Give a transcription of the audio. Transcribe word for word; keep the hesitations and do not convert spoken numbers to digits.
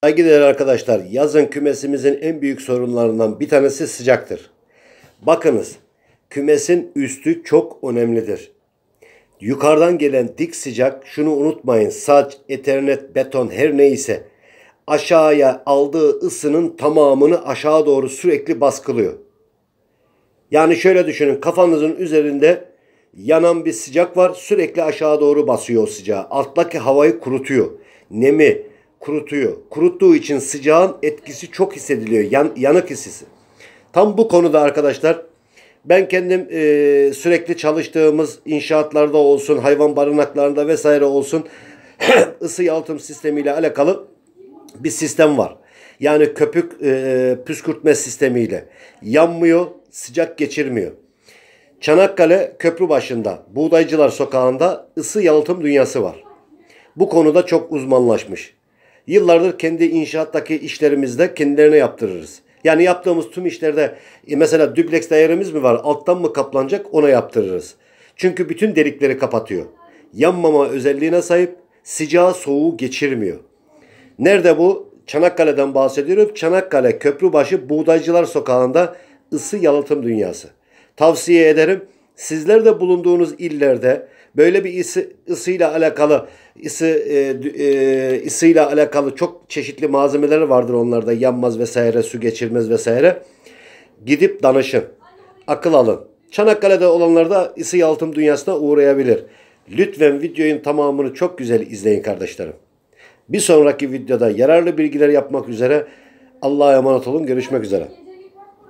Saygıdeğer arkadaşlar, yazın kümesimizin en büyük sorunlarından bir tanesi sıcaktır. Bakınız, kümesin üstü çok önemlidir. Yukarıdan gelen dik sıcak, şunu unutmayın, saç, ethernet, beton her neyse aşağıya aldığı ısının tamamını aşağı doğru sürekli baskılıyor. Yani şöyle düşünün, kafanızın üzerinde yanan bir sıcak var, sürekli aşağı doğru basıyor o sıcağı. Alttaki havayı kurutuyor. Nemi kurutuyor. Kuruttuğu için sıcağın etkisi çok hissediliyor. Yan, yanık hissi. Tam bu konuda arkadaşlar ben kendim e, sürekli çalıştığımız inşaatlarda olsun, hayvan barınaklarında vesaire olsun ısı yalıtım sistemiyle alakalı bir sistem var. Yani köpük e, püskürtme sistemiyle yanmıyor, sıcak geçirmiyor. Çanakkale köprü başında Buğdaycılar Sokağı'nda ısı yalıtım dünyası var. Bu konuda çok uzmanlaşmış. Yıllardır kendi inşaattaki işlerimizde kendilerine yaptırırız. Yani yaptığımız tüm işlerde e, mesela dübleks dairemiz mi var, alttan mı kaplanacak, ona yaptırırız. Çünkü bütün delikleri kapatıyor. Yanmama özelliğine sahip, sıcağı soğuğu geçirmiyor. Nerede bu? Çanakkale'den bahsediyorum. Çanakkale Köprübaşı Buğdaycılar Sokağı'nda ısı yalıtım dünyası. Tavsiye ederim. Sizler de bulunduğunuz illerde böyle bir ısı, ısıyla alakalı ısı e, e, ısıyla alakalı çok çeşitli malzemeleri vardır onlarda. Yanmaz vesaire, su geçirmez vesaire. Gidip danışın. Akıl alın. Çanakkale'de olanlar da ısı yalıtım dünyasına uğrayabilir. Lütfen videonun tamamını çok güzel izleyin kardeşlerim. Bir sonraki videoda yararlı bilgiler yapmak üzere Allah'a emanet olun. Görüşmek üzere.